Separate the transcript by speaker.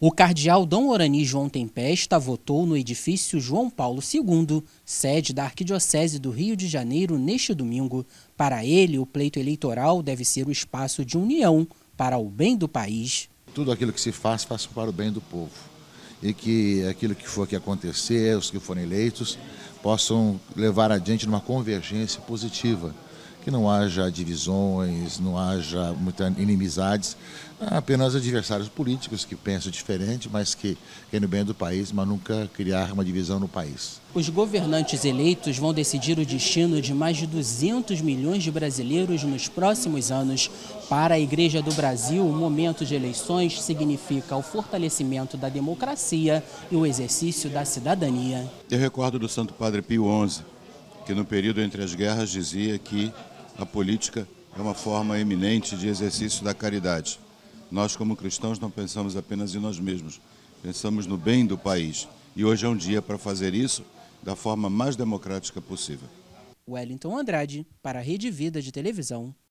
Speaker 1: O cardeal Dom Orani João Tempesta votou no edifício João Paulo II, sede da Arquidiocese do Rio de Janeiro, neste domingo. Para ele, o pleito eleitoral deve ser o espaço de união para o bem do país.
Speaker 2: Tudo aquilo que se faz para o bem do povo. E que aquilo que for que acontecer, os que forem eleitos, possam levar adiante numa convergência positiva. Que não haja divisões, não haja muitas inimizades, apenas adversários políticos que pensam diferente, mas que querem o bem do país, mas nunca criar uma divisão no país.
Speaker 1: Os governantes eleitos vão decidir o destino de mais de 200 milhões de brasileiros nos próximos anos. Para a Igreja do Brasil, o momento de eleições significa o fortalecimento da democracia e o exercício da cidadania.
Speaker 3: Eu recordo do Santo Padre Pio XI, que no período entre as guerras dizia que a política é uma forma eminente de exercício da caridade. Nós, como cristãos, não pensamos apenas em nós mesmos, pensamos no bem do país. E hoje é um dia para fazer isso da forma mais democrática possível.
Speaker 1: Wellington Andrade, para a Rede Vida de Televisão.